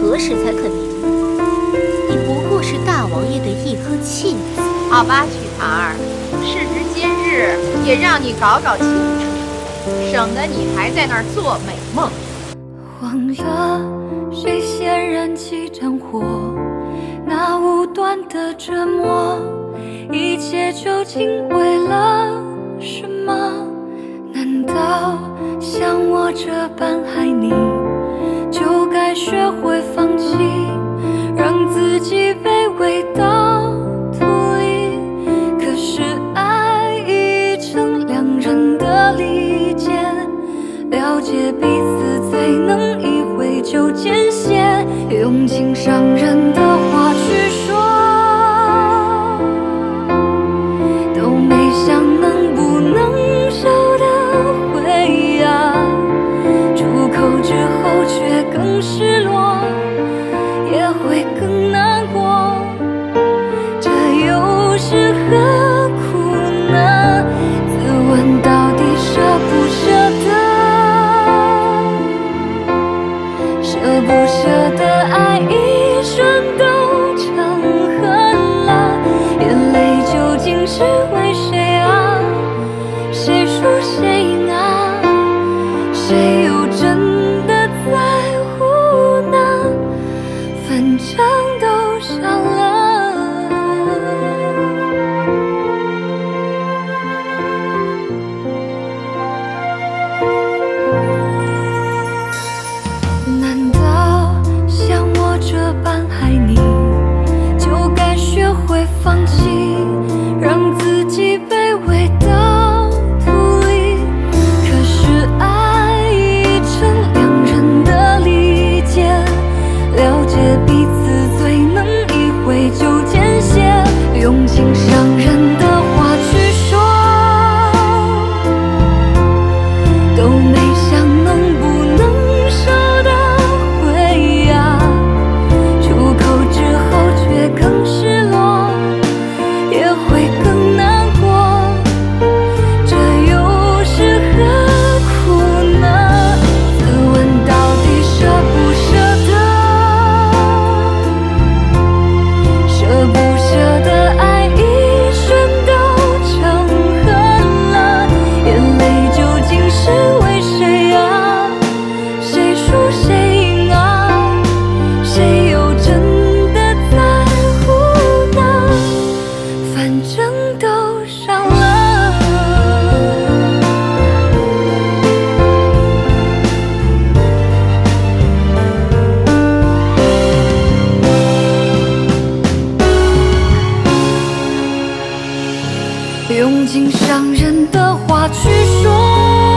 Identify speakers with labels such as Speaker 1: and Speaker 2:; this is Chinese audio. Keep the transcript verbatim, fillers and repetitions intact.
Speaker 1: 何时才肯明白？你不过是大王爷的一颗弃子。
Speaker 2: 好吧，曲堂儿，事值今日，也让你搞搞清楚，省得你还在那儿做美梦。
Speaker 3: 忘了谁先燃起战火，那无端的折磨，一切究竟为了什么？难道像我这般爱你，就该学会放弃，让自己卑微到土里？可是爱已成两人的利剑，了解彼此最能意会就艰险，用尽伤人的话去说，都没想能不能收得回啊，出口之后却更失落，也会更难过，这又是何苦呢？自问到底舍不舍得，舍不舍得爱一瞬都成恨了，眼泪究竟是为谁啊？谁输谁赢啊？谁又真的在乎呢？反正都伤了。难道像我这般爱你，就该学会放弃，让自己卑微到土里？可是爱已成两人的利剑，了解彼此最能意会就艰险，用尽伤人的话去说，都没想能不能收得回啊，出口之后却更失落，也会更难过，这又是何苦呢？自问到底舍不舍得，舍不舍得爱一瞬都成恨了，眼泪究竟是为谁啊？谁输谁赢啊？谁又真的在乎呢？反正都伤了。用尽伤人的话去说，